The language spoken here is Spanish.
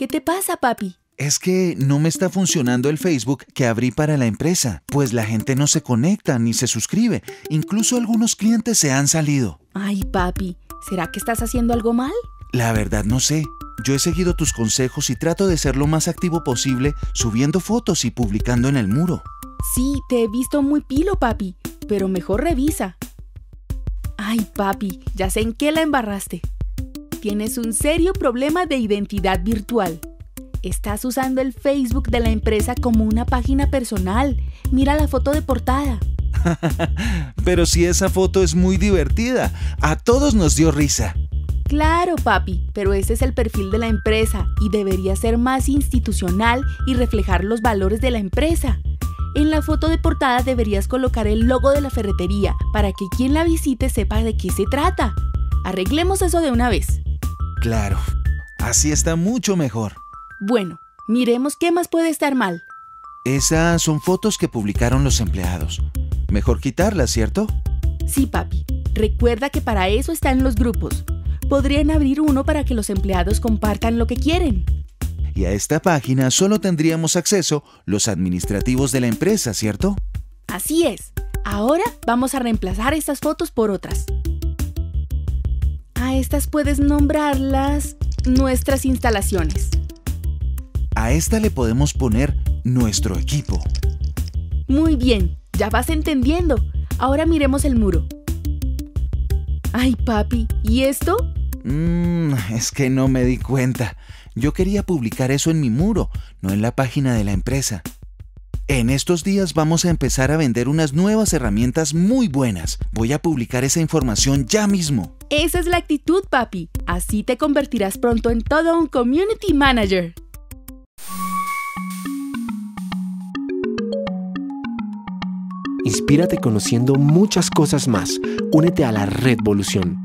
¿Qué te pasa, papi? Es que no me está funcionando el Facebook que abrí para la empresa, pues la gente no se conecta ni se suscribe. Incluso algunos clientes se han salido. Ay, papi, ¿será que estás haciendo algo mal? La verdad no sé. Yo he seguido tus consejos y trato de ser lo más activo posible, subiendo fotos y publicando en el muro. Sí, te he visto muy pilo, papi, pero mejor revisa. Ay, papi, ya sé en qué la embarraste. Tienes un serio problema de identidad virtual. Estás usando el Facebook de la empresa como una página personal. Mira la foto de portada. Pero si esa foto es muy divertida, a todos nos dio risa. Claro, papi, pero ese es el perfil de la empresa y debería ser más institucional y reflejar los valores de la empresa. En la foto de portada deberías colocar el logo de la ferretería para que quien la visite sepa de qué se trata. Arreglemos eso de una vez. Claro, así está mucho mejor. Bueno, miremos qué más puede estar mal. Esas son fotos que publicaron los empleados. Mejor quitarlas, ¿cierto? Sí, papi. Recuerda que para eso están los grupos. Podrían abrir uno para que los empleados compartan lo que quieren. Y a esta página solo tendríamos acceso los administrativos de la empresa, ¿cierto? Así es. Ahora vamos a reemplazar estas fotos por otras. A estas puedes nombrarlas nuestras instalaciones. A esta le podemos poner nuestro equipo. Muy bien, ya vas entendiendo. Ahora miremos el muro. Ay, papi, ¿y esto? Es que no me di cuenta. Yo quería publicar eso en mi muro, no en la página de la empresa. En estos días vamos a empezar a vender unas nuevas herramientas muy buenas. Voy a publicar esa información ya mismo. Esa es la actitud, papi. Así te convertirás pronto en todo un community manager. Inspírate conociendo muchas cosas más. Únete a la Redvolución.